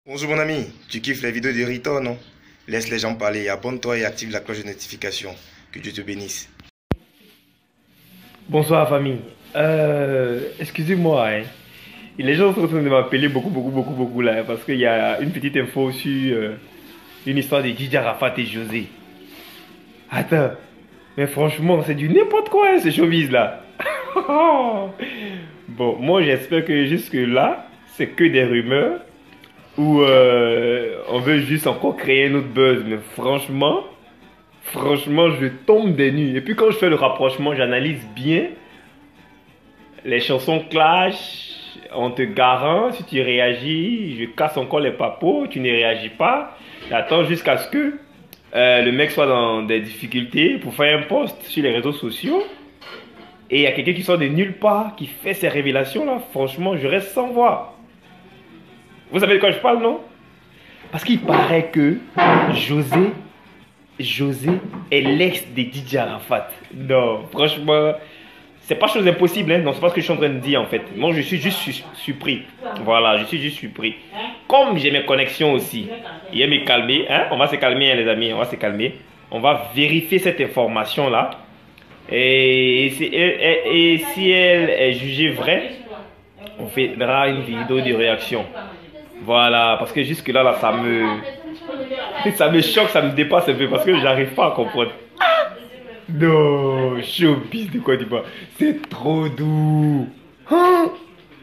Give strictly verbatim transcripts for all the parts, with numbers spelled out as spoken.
Bonjour mon ami, tu kiffes les vidéos de Rito, non? Laisse les gens parler, abonne-toi et active la cloche de notification. Que Dieu te bénisse. Bonsoir famille. Euh, excusez-moi, hein. Et les gens sont en train de m'appeler beaucoup, beaucoup, beaucoup, beaucoup là, parce qu'il y a une petite info sur euh, une histoire de Didier Arafat et José. Attends, mais franchement, c'est du n'importe quoi, hein, ce showbiz là. Bon, moi j'espère que jusque là, c'est que des rumeurs, ou euh, on veut juste encore créer notre buzz, mais franchement, franchement, je tombe des nues. Et puis quand je fais le rapprochement, j'analyse bien. Les chansons clash, on te garant, si tu réagis, je casse encore les papos, tu ne réagis pas. J'attends jusqu'à ce que euh, le mec soit dans des difficultés pour faire un post sur les réseaux sociaux. Et il y a quelqu'un qui sort de nulle part, qui fait ces révélations là, franchement, je reste sans voix. Vous savez de quoi je parle, non? Parce qu'il paraît que José, José est l'ex de Didier Arafat. Non, franchement... C'est pas chose impossible, hein? Non, c'est pas ce que je suis en train de dire en fait. Moi, je suis juste su surpris. Voilà, je suis juste surpris. Comme j'ai mes connexions aussi, il va me calmer, hein? On va se calmer, hein, les amis, on va se calmer. On va vérifier cette information-là. Et, et, et, et si elle est jugée vraie, on fera une vidéo de réaction. Voilà, parce que jusque-là, là, ça me... ça me choque, ça me dépasse un peu, parce que j'arrive pas à comprendre. Non, showbiz de quoi tu parles? C'est trop doux. Hein?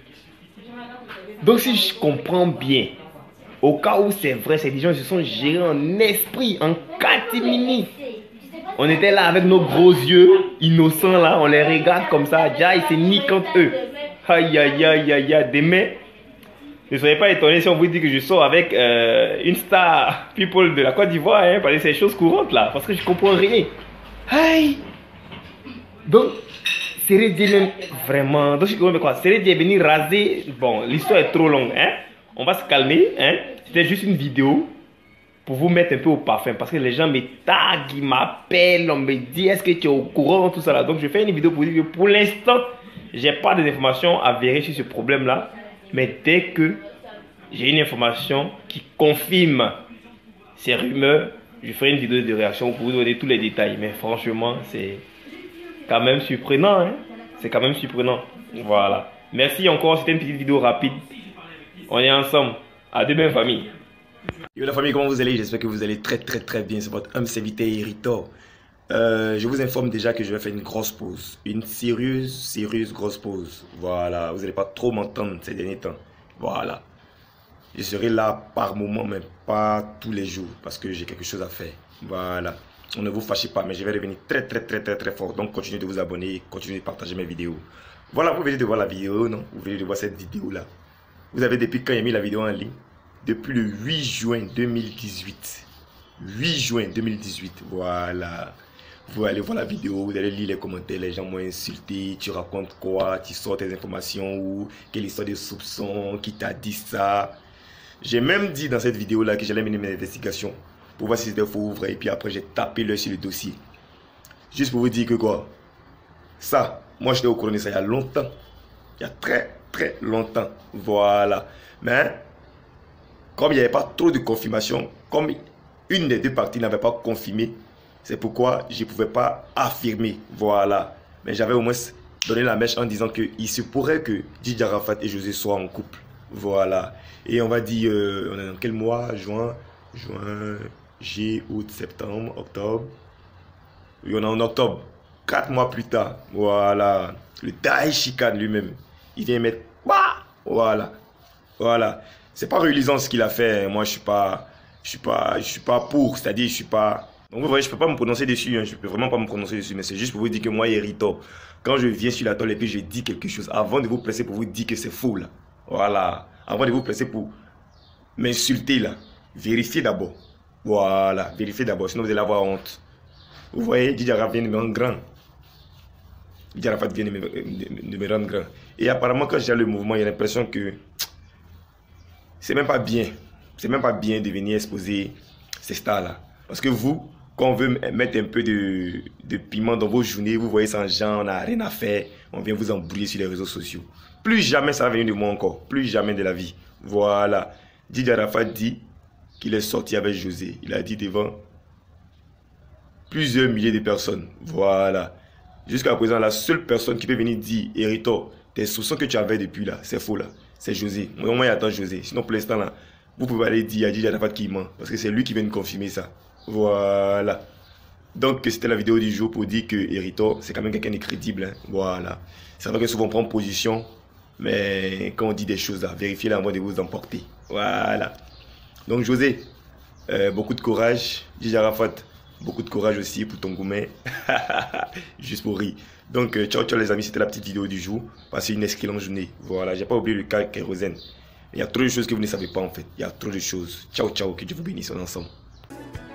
Donc si je comprends bien, au cas où c'est vrai, ces gens se sont gérés en esprit, en catimini. On était là avec nos gros yeux, innocents là, on les regarde comme ça, déjà ils se niquent entre eux. Aïe aïe aïe aïe aïe, demain, ne soyez pas étonnés si on vous dit que je sors avec euh, une star people de la Côte d'Ivoire, hein, parce que c'est choses courantes là, parce que je comprends rien. Aïe! Donc, Sérédié même, vraiment, donc je comprends quoi? Sérédié est venu raser, bon, l'histoire est trop longue, hein? On va se calmer, hein? C'était juste une vidéo pour vous mettre un peu au parfum, parce que les gens me taguent, ils m'appellent, on me dit, est-ce que tu es au courant, tout ça là? Donc, je fais une vidéo pour dire que pour l'instant, j'ai pas d'informations avérées sur ce problème-là, mais dès que j'ai une information qui confirme ces rumeurs, je ferai une vidéo de réaction pour vous donner tous les détails. Mais franchement, c'est quand même surprenant. Hein? C'est quand même surprenant. Voilà. Merci encore. C'était une petite vidéo rapide. On est ensemble. À demain, famille. Yo la famille, comment vous allez? J'espère que vous allez très très très bien. C'est votre homme serviteur Rito. Euh, je vous informe déjà que je vais faire une grosse pause. Une sérieuse, sérieuse grosse pause. Voilà. Vous n'allez pas trop m'entendre ces derniers temps. Voilà. Je serai là par moment, mais pas tous les jours, parce que j'ai quelque chose à faire. Voilà. On ne vous fâchez pas, mais je vais revenir très, très, très, très, très fort. Donc, continuez de vous abonner, continuez de partager mes vidéos. Voilà, vous venez de voir la vidéo, non? Vous venez de voir cette vidéo-là. Vous avez depuis quand j'ai mis la vidéo en ligne? Depuis le huit juin deux mille dix-huit. huit juin deux mille dix-huit, voilà. Vous allez voir la vidéo, vous allez lire les commentaires, les gens m'ont insulté, tu racontes quoi, tu sors tes informations ou quelle histoire de soupçon, qui t'a dit ça. J'ai même dit dans cette vidéo là que j'allais mener mes investigations pour voir si c'était faux ou vrai, et puis après j'ai tapé l'œil sur le dossier. Juste pour vous dire que quoi, ça, moi j'étais au courant de ça il y a longtemps, il y a très très longtemps, voilà. Mais comme il n'y avait pas trop de confirmation, comme une des deux parties n'avait pas confirmé, c'est pourquoi je ne pouvais pas affirmer, voilà. Mais j'avais au moins donné la mèche en disant qu'il se pourrait que Didier Arafat et José soient en couple, voilà. Et on va dire, euh, on est dans quel mois? Juin, juin, juillet, août, septembre, octobre. Oui, on est en octobre. Quatre mois plus tard, voilà. Le Daïchikan lui-même, il vient mettre, voilà, voilà. C'est pas relisant ce qu'il a fait. Moi, je suis pas, je suis pas, je suis pas pour. C'est-à-dire, je suis pas. Donc vous voyez, je peux pas me prononcer dessus. Hein. Je peux vraiment pas me prononcer dessus. Mais c'est juste pour vous dire que moi, Rito, quand je viens sur la toile et puis je dis quelque chose, avant de vous presser pour vous dire que c'est faux là, voilà. Avant de vous presser pour m'insulter là, vérifiez d'abord. Voilà, vérifiez d'abord, sinon vous allez avoir honte. Vous voyez, Didier Arafat vient de me rendre grand. Didier Arafat vient de me, de me rendre grand. Et apparemment, quand j'ai le mouvement, il y a l'impression que c'est même pas bien. C'est même pas bien de venir exposer ces stars là. Parce que vous, quand on veut mettre un peu de, de piment dans vos journées, vous voyez ça en gens, on n'a rien à faire, on vient vous embrouiller sur les réseaux sociaux. Plus jamais ça va venir de moi encore. Plus jamais de la vie. Voilà. Didier Arafat dit qu'il est sorti avec José. Il a dit devant plusieurs milliers de personnes. Voilà. Jusqu'à présent, la seule personne qui peut venir dire, Héritor, tes soupçons que tu avais depuis là, c'est faux là. C'est José. Au moins, il attend José. Sinon, pour l'instant là, vous pouvez aller dire à Didier Arafat qu'il ment. Parce que c'est lui qui vient de confirmer ça. Voilà. Donc, c'était la vidéo du jour pour dire que Héritor, c'est quand même quelqu'un de crédible. Hein. Voilà. C'est vrai que souvent on prend position. Mais quand on dit des choses là, vérifiez-les avant de vous emporter. Voilà. Donc José, euh, beaucoup de courage. Didier Arafat, beaucoup de courage aussi pour ton gourmet. Juste pour rire. Donc euh, ciao ciao les amis, c'était la petite vidéo du jour. Passez une excellente journée. Voilà, j'ai pas oublié le cas Kérosène. Il y a trop de choses que vous ne savez pas en fait. Il y a trop de choses. Ciao ciao, que Dieu vous bénisse en ensemble.